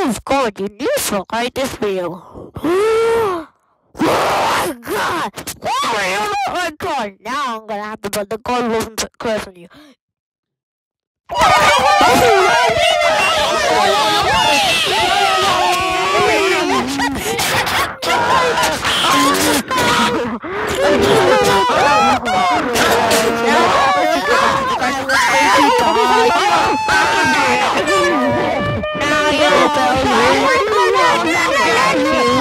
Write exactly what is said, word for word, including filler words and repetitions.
of course, you need to write this video. Oh my god! Oh my god! Now I'm gonna have to put the gold wasn't curse on you. Now you're